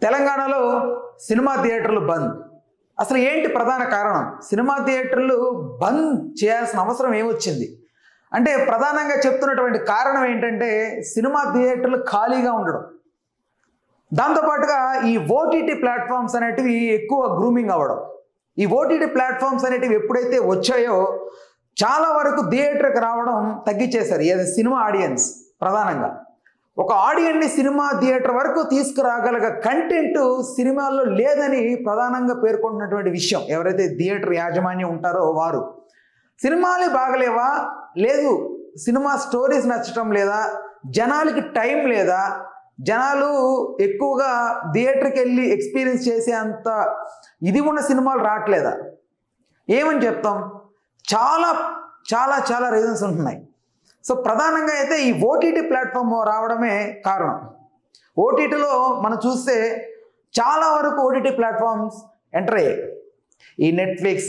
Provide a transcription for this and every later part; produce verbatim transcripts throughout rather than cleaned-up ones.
తెలంగాణలో సినిమా థియేటర్లు బంద్. అసలు ఏంటి ప్రధాన కారణం? సినిమా థియేటర్లు బంద్ చేయాల్సిన అవసరం ఏమొచ్చింది అంటే ప్రధానంగా చెప్తున్నటువంటి కారణం ఏంటంటే సినిమా థియేటర్లు ఖాళీగా ఉండడం. దాంతోపాటుగా ఈ ఓటీటీ ప్లాట్ఫామ్స్ అనేటివి ఎక్కువ గ్రూమింగ్ అవ్వడం. ఈ ఓటీటీ ప్లాట్ఫామ్స్ అనేటివి ఎప్పుడైతే వచ్చాయో చాలా వరకు థియేటర్కి రావడం తగ్గించేశారు. ఏది సినిమా ఆడియన్స్ ప్రధానంగా ఒక ఆడియన్ని సినిమా థియేటర్ వరకు తీసుకురాగలగ కంటెంట్ సినిమాల్లో లేదని ప్రధానంగా పేర్కొంటున్నటువంటి విషయం ఎవరైతే థియేటర్ యాజమాన్యం ఉంటారో వారు. సినిమాలే బాగలేవా? లేదు. సినిమా స్టోరీస్ నచ్చటం లేదా? జనాలకి టైం లేదా? జనాలు ఎక్కువగా థియేటర్కి వెళ్ళి ఎక్స్పీరియన్స్ చేసే అంత ఇది ఉన్న సినిమాలు రావట్లేదా? ఏమని చెప్తాం? చాలా చాలా చాలా రీజన్స్ ఉంటున్నాయి. సో ప్రధానంగా అయితే ఈ ఓటీటీ ప్లాట్ఫామ్ రావడమే కారణం. ఓటీటీలో మనం చూస్తే చాలా వరకు ఓటీటీ ప్లాట్ఫామ్స్ ఎంటర్ అయ్యాయి. ఈ నెట్ఫ్లిక్స్,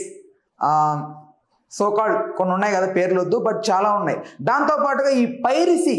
సోకాల్డ్ కొన్ని ఉన్నాయి కదా, పేర్లు వద్దు, బట్ చాలా ఉన్నాయి. దాంతోపాటుగా ఈ పైరసీ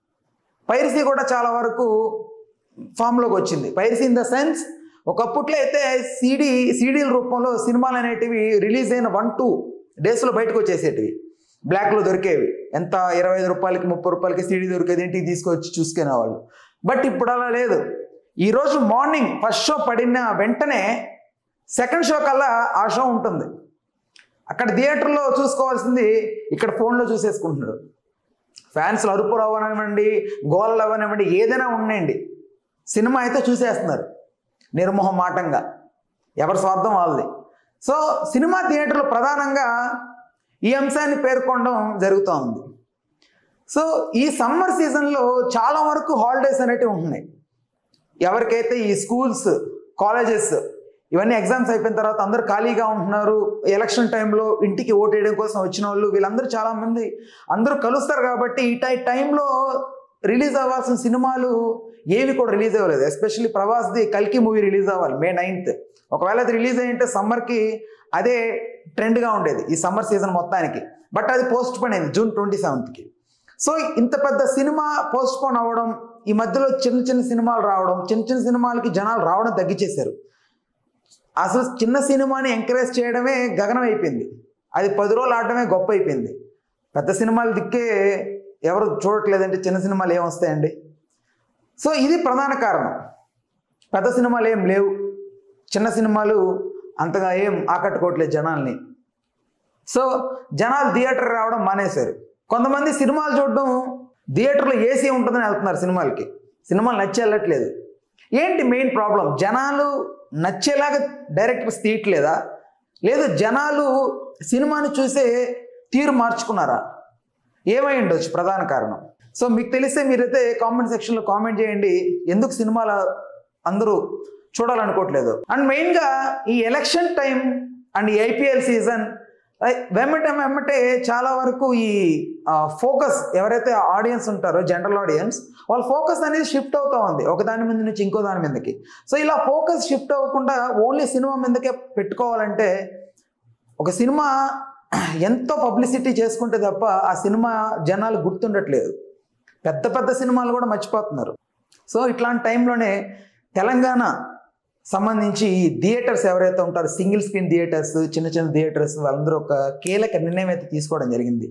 పైరసీ కూడా చాలా వరకు ఫామ్లోకి వచ్చింది. పైరసీ ఇన్ ద సెన్స్ ఒకప్పట్లో అయితే సీడీ సీడీల రూపంలో సినిమాలు అనేటివి రిలీజ్ అయిన వన్ టూ డేస్లో బయటకు వచ్చేసేటివి. బ్లాక్లో దొరికేవి. ఎంత ఇరవై ఐదు రూపాయలకి ముప్పై రూపాయలకి సీడీ దొరికేది, ఇంటికి తీసుకొచ్చి చూసుకునే వాళ్ళు. బట్ ఇప్పుడు అలా లేదు. ఈరోజు మార్నింగ్ ఫస్ట్ షో పడిన వెంటనే సెకండ్ షో కల్లా ఆ షో ఉంటుంది. అక్కడ థియేటర్లో చూసుకోవాల్సింది ఇక్కడ ఫోన్లో చూసేసుకుంటున్నారు. ఫ్యాన్స్లు అరుపులు అవ్వనివ్వండి, గోళ్ళు అవ్వనివ్వండి, ఏదైనా ఉన్నాయండి, సినిమా అయితే చూసేస్తున్నారు నిర్మోహమాటంగా, ఎవరి స్వార్థం వాళ్ళది. సో సినిమా థియేటర్లు ప్రధానంగా ఈ అంశాన్ని పేర్కొనడం జరుగుతూ ఉంది. సో ఈ సమ్మర్ సీజన్లో చాలా వరకు హాలిడేస్ అనేటివి ఉంటున్నాయి. ఎవరికైతే ఈ స్కూల్స్, కాలేజెస్ ఇవన్నీ ఎగ్జామ్స్ అయిపోయిన తర్వాత అందరూ ఖాళీగా ఉంటున్నారు, ఎలక్షన్ టైంలో ఇంటికి ఓటు వేయడం కోసం వచ్చిన వాళ్ళు వీళ్ళందరూ చాలామంది అందరూ కలుస్తారు. కాబట్టి ఈ టై టైంలో రిలీజ్ అవ్వాల్సిన సినిమాలు ఏవి కూడా రిలీజ్ అవ్వలేదు. ఎస్పెషల్లీ ప్రభాస్ది కల్కి మూవీ రిలీజ్ అవ్వాలి మే నైన్త్. ఒకవేళ అది రిలీజ్ అయ్యింటే సమ్మర్కి అదే ట్రెండ్గా ఉండేది ఈ సమ్మర్ సీజన్ మొత్తానికి. బట్ అది పోస్ట్ పోన్ అయింది జూన్ ట్వంటీ సెవెంత్కి. సో ఇంత పెద్ద సినిమా పోస్ట్ పోన్ అవ్వడం, ఈ మధ్యలో చిన్న చిన్న సినిమాలు రావడం, చిన్న చిన్న సినిమాలకి జనాలు రావడం తగ్గించేశారు. అసలు చిన్న సినిమాని ఎంకరేజ్ చేయడమే గగనం అయిపోయింది. అది పది రోజులు ఆడటమే గొప్ప అయిపోయింది. పెద్ద సినిమాలు దిక్కే ఎవరు చూడట్లేదంటే చిన్న సినిమాలు ఏం వస్తాయండి? సో ఇది ప్రధాన కారణం. పెద్ద సినిమాలు ఏం లేవు, చిన్న సినిమాలు అంతగా ఏం ఆకట్టుకోవట్లేదు జనాల్ని. సో జనాలు థియేటర్ రావడం మానేశారు. కొంతమంది సినిమాలు చూడడం థియేటర్లో ఏసీ ఉంటుందని వెళ్తున్నారు సినిమాలకి. సినిమాలు నచ్చి వెళ్ళట్లేదు. ఏంటి మెయిన్ ప్రాబ్లం? జనాలు నచ్చేలాగా డైరెక్టర్స్ తీయట్లేదా? లేదు జనాలు సినిమాని చూసే తీరు మార్చుకున్నారా? ఏమై ఉండొచ్చు ప్రధాన కారణం? సో మీకు తెలిస్తే మీరైతే కామెంట్ సెక్షన్లో కామెంట్ చేయండి, ఎందుకు సినిమాలు అందరూ చూడాలనుకోవట్లేదు. అండ్ మెయిన్గా ఈ ఎలక్షన్ టైం అండ్ ఈ ఐపీఎల్ సీజన్ వెమ్మటే వెమ్మటే చాలా వరకు ఈ ఫోకస్ ఎవరైతే ఆడియన్స్ ఉంటారో జనరల్ ఆడియన్స్, వాళ్ళ ఫోకస్ అనేది షిఫ్ట్ అవుతూ ఉంది ఒక దాని మీద నుంచి ఇంకో దాని మీదకి. సో ఇలా ఫోకస్ షిఫ్ట్ అవ్వకుండా ఓన్లీ సినిమా మీదకే పెట్టుకోవాలంటే ఒక సినిమా ఎంతో పబ్లిసిటీ చేసుకుంటే తప్ప ఆ సినిమా జనాలు గుర్తుండట్లేదు. పెద్ద పెద్ద సినిమాలు కూడా మర్చిపోతున్నారు. సో ఇట్లాంటి టైంలోనే తెలంగాణ సంబంధించి ఈ థియేటర్స్ ఎవరైతే ఉంటారో సింగిల్ స్క్రీన్ థియేటర్స్, చిన్న చిన్న థియేటర్స్, వాళ్ళందరూ ఒక కీలక నిర్ణయం అయితే తీసుకోవడం జరిగింది.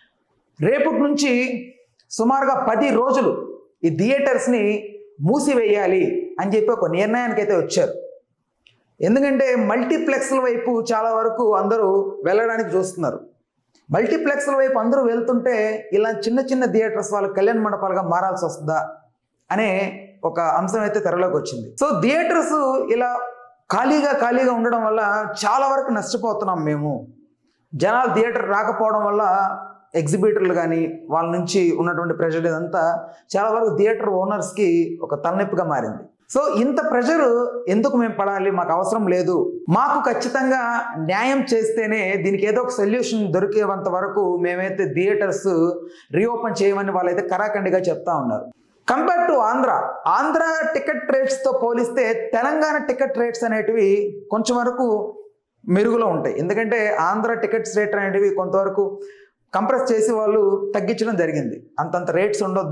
రేపటి నుంచి సుమారుగా పది రోజులు ఈ థియేటర్స్ని మూసివేయాలి అని చెప్పి ఒక నిర్ణయానికి అయితే వచ్చారు. ఎందుకంటే మల్టీప్లెక్స్ల వైపు చాలా వరకు అందరూ వెళ్ళడానికి చూస్తున్నారు. మల్టీప్లెక్స్ల వైపు అందరూ వెళ్తుంటే ఇలా చిన్న చిన్న థియేటర్స్ వాళ్ళ కళ్యాణ మండపాలుగా మారాల్సి వస్తుందా అనే ఒక అంశం అయితే తెరలోకి వచ్చింది. సో థియేటర్స్ ఇలా ఖాళీగా ఖాళీగా ఉండడం వల్ల చాలా వరకు నష్టపోతున్నాం మేము. జనాలు థియేటర్ రాకపోవడం వల్ల ఎగ్జిబిటర్లు కానీ వాళ్ళ నుంచి ఉన్నటువంటి ప్రెషర్ ఇదంతా చాలా వరకు థియేటర్ ఓనర్స్కి ఒక తలనొప్పిగా మారింది. సో ఇంత ప్రెషర్ ఎందుకు మేము పడాలి? మాకు అవసరం లేదు. మాకు ఖచ్చితంగా న్యాయం చేస్తేనే దీనికి ఏదో ఒక సొల్యూషన్ దొరికేంత వరకు మేమైతే థియేటర్స్ రీఓపెన్ చేయమని వాళ్ళైతే కరాఖండిగా చెప్తా ఉన్నారు. Compare to Andhra Andhra ticket రేట్స్తో పోలిస్తే తెలంగాణ టికెట్ రేట్స్ అనేటివి కొంచెం వరకు మెరుగులో ఉంటాయి. ఎందుకంటే ఆంధ్ర టికెట్స్ రేట్ అనేటివి కొంతవరకు కంప్రెస్ చేసి వాళ్ళు తగ్గించడం జరిగింది. అంతంత రేట్స్ ఉండొద్దు,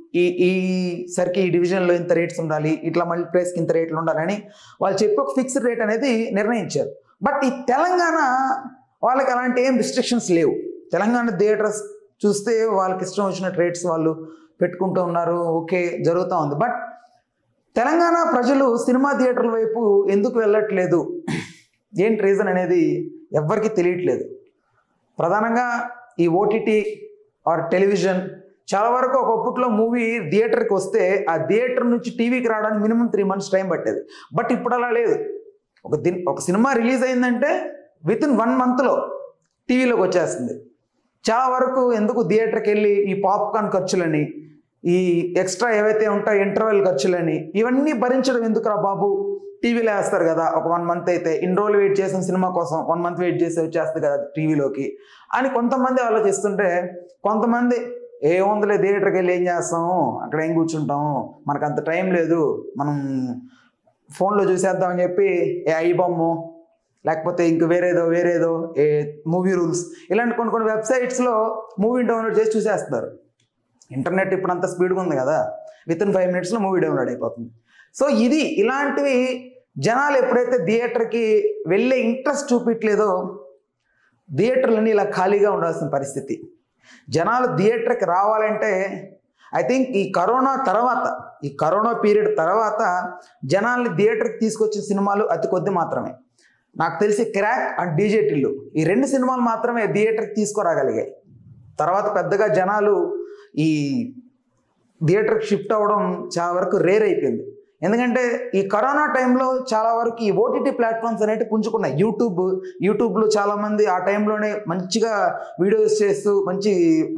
ఈ ఈ సరికి ఈ డివిజన్లో ఇంత రేట్స్ ఉండాలి, ఇట్లా మల్టీప్లెక్స్కి ఇంత రేట్లు ఉండాలని వాళ్ళు చెప్పి ఒక ఫిక్స్డ్ రేట్ అనేది నిర్ణయించారు. బట్ ఈ తెలంగాణ వాళ్ళకి అలాంటి ఏం రిస్ట్రిక్షన్స్ లేవు. తెలంగాణ థియేటర్స్ చూస్తే వాళ్ళకి ఇష్టం వచ్చినట్టు రేట్స్ వాళ్ళు పెట్టుకుంటూ ఉన్నారు, ఓకే జరుగుతూ ఉంది. బట్ తెలంగాణ ప్రజలు సినిమా థియేటర్ల వైపు ఎందుకు వెళ్ళట్లేదు, ఏంటి రీజన్ అనేది ఎవ్వరికీ తెలియట్లేదు. ప్రధానంగా ఈ ఓటీటీ ఆర్ టెలివిజన్ చాలా వరకు ఒకప్పట్లో మూవీ థియేటర్కి వస్తే ఆ థియేటర్ నుంచి టీవీకి రావడానికి మినిమం త్రీ మంత్స్ టైం పట్టేది. బట్ ఇప్పుడు అలా లేదు. ఒక దిన్ ఒక సినిమా రిలీజ్ అయిందంటే విత్ ఇన్ వన్ మంత్లో టీవీలోకి వచ్చేస్తుంది. చాలా వరకు ఎందుకు థియేటర్కి వెళ్ళి ఈ పాప్కార్న్ ఖర్చులని, ఈ ఎక్స్ట్రా ఏవైతే ఉంటాయో ఇంటర్వెల్ ఖర్చులని, ఇవన్నీ భరించడం ఎందుకురా బాబు, టీవీలో వేస్తారు కదా, ఒక వన్ మంత్ అయితే ఇన్ని రోజులు వెయిట్ చేసిన సినిమా కోసం వన్ మంత్ వెయిట్ చేసి వచ్చేస్తుంది కదా టీవీలోకి అని కొంతమంది ఆలోచిస్తుంటే, కొంతమంది ఏముందిలే థియేటర్కి వెళ్ళి ఏం చేస్తాము, అక్కడ ఏం కూర్చుంటాము, మనకు అంత టైం లేదు, మనం ఫోన్లో చూసేద్దామని చెప్పి ఏ ఐ బొమ్మ లేకపోతే ఇంక వేరేదో వేరేదో ఏ మూవీ రూల్స్ ఇలాంటి కొన్ని కొన్ని వెబ్సైట్స్లో మూవీ డౌన్లోడ్ చేసి చూసేస్తారు. ఇంటర్నెట్ ఇప్పుడు అంత స్పీడ్గా ఉంది కదా, విత్ ఇన్ ఫైవ్ మినిట్స్లో మూవీ డౌన్లోడ్ అయిపోతుంది. సో ఇది ఇలాంటివి జనాలు ఎప్పుడైతే థియేటర్కి వెళ్ళే ఇంట్రెస్ట్ చూపించలేదో థియేటర్లన్నీ ఇలా ఖాళీగా ఉండాల్సిన పరిస్థితి. జనాలు థియేటర్కి రావాలంటే ఐ థింక్ ఈ కరోనా తర్వాత ఈ కరోనా పీరియడ్ తర్వాత జనాల్ని థియేటర్కి తీసుకొచ్చిన సినిమాలు అతి కొద్ది మాత్రమే. నాకు తెలిసి క్రాక్ అండ్ డీజే టిల్లు ఈ రెండు సినిమాలు మాత్రమే థియేటర్కి తీసుకురాగలిగాయి. తర్వాత పెద్దగా జనాలు ఈ థియేటర్కి షిఫ్ట్ అవ్వడం చాలా వరకు రేర్ అయిపోయింది. ఎందుకంటే ఈ కరోనా టైంలో చాలా వరకు ఈ ఓటీటీ ప్లాట్ఫామ్స్ అనేవి పుంజుకున్నాయి. యూట్యూబ్ యూట్యూబ్లో చాలామంది ఆ టైంలోనే మంచిగా వీడియోస్ చేస్తూ మంచి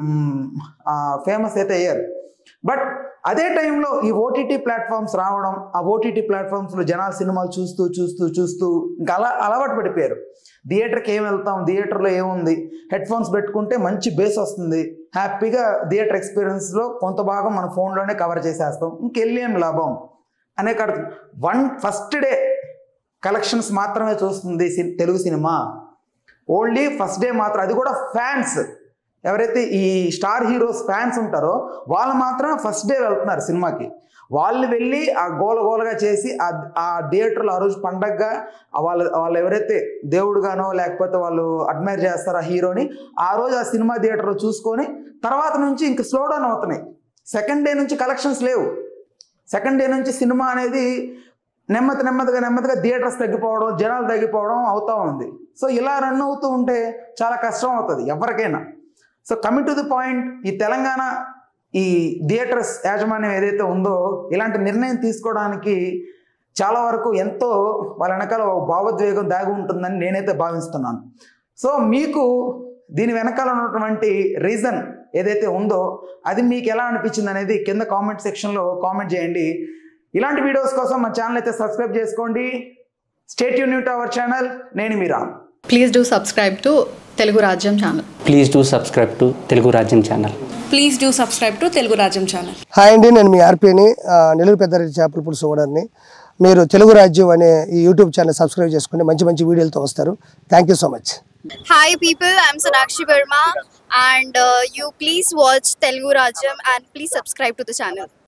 ఫేమస్ అయితే అయ్యారు. బట్ అదే టైంలో ఈ ఓటీటీ ప్లాట్ఫామ్స్ రావడం, ఆ ఓటీటీ ప్లాట్ఫామ్స్లో జనాలు సినిమాలు చూస్తూ చూస్తూ చూస్తూ ఇంకా అలా అలవాటు పడిపోయారు. థియేటర్కి ఏం వెళ్తాం, థియేటర్లో ఏముంది, హెడ్ ఫోన్స్ పెట్టుకుంటే మంచి బేస్ వస్తుంది, హ్యాపీగా థియేటర్ ఎక్స్పీరియన్స్లో కొంత భాగం మన ఫోన్లోనే కవర్ చేసేస్తాం, ఇంకెళ్ళి ఏం లాభం అనే కాదు. వన్ ఫస్ట్ డే కలెక్షన్స్ మాత్రమే చూస్తుంది తెలుగు సినిమా. ఓన్లీ ఫస్ట్ డే మాత్రం, అది కూడా ఫ్యాన్స్ ఎవరైతే ఈ స్టార్ హీరోస్ ఫ్యాన్స్ ఉంటారో వాళ్ళు మాత్రమే ఫస్ట్ డే వెళ్తున్నారు సినిమాకి. వాళ్ళు వెళ్ళి ఆ గోల గోలగా చేసి ఆ థియేటర్లో ఆ రోజు పండగగా వాళ్ళు వాళ్ళు ఎవరైతే దేవుడుగానో లేకపోతే వాళ్ళు అడ్మైర్ చేస్తారో ఆ హీరోని, ఆ రోజు ఆ సినిమా థియేటర్లో చూసుకొని తర్వాత నుంచి ఇంక స్లో డౌన్ అవుతున్నాయి. సెకండ్ డే నుంచి కలెక్షన్స్ లేవు. సెకండ్ డే నుంచి సినిమా అనేది నెమ్మది నెమ్మదిగా నెమ్మదిగా థియేటర్స్ తగ్గిపోవడం, జనాలు తగ్గిపోవడం అవుతూ ఉంది. సో ఇలా రన్ అవుతూ ఉంటే చాలా కష్టం అవుతుంది ఎవరికైనా. So coming to the point, ఈ తెలంగాణ ఈ థియేటర్స్ యాజమాన్యం ఏదైతే ఉందో ఇలాంటి నిర్ణయం తీసుకోవడానికి చాలా వరకు ఎంతో వాళ్ళ వెనకాల భావోద్వేగం దాగి ఉంటుందని నేనైతే భావిస్తున్నాను. సో మీకు దీని వెనకాల ఉన్నటువంటి రీజన్ ఏదైతే ఉందో అది మీకు ఎలా అనిపించింది అనేది కింద కామెంట్ సెక్షన్లో కామెంట్ చేయండి. ఇలాంటి వీడియోస్ కోసం మా ఛానల్ అయితే సబ్స్క్రైబ్ చేసుకోండి. Stay tune to our channel. నేను మీ Ram. Please do subscribe to Telugu Rajyam channel. Please do subscribe to Telugu Rajyam channel. Please do subscribe to Telugu Rajyam channel. Hi అండి, నేను మీ ఆర్పీని, నెల్లూరు పెద్దారెడ్డి చేపల పులుసు ఓనర్ని. మీరు తెలుగు రాజ్యం అనే ఈ యూట్యూబ్ ఛానల్ సబ్స్క్రైబ్ చేసుకుని మంచి మంచి వీడియోలతో వస్తారు. Thank you so much. Hi people, I'm Sonakshi Verma and uh, you please watch Telugu Rajyam and please subscribe to the channel.